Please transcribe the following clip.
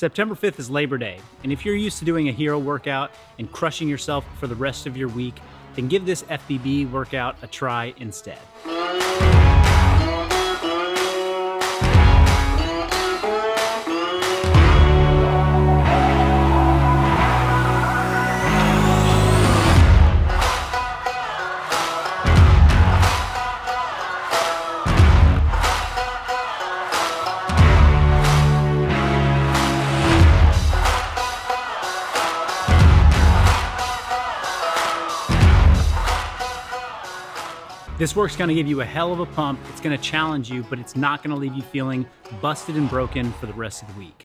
September 5th is Labor Day, and if you're used to doing a hero workout and crushing yourself for the rest of your week, then give this FBB workout a try instead. This work's gonna give you a hell of a pump, it's gonna challenge you, but it's not gonna leave you feeling busted and broken for the rest of the week.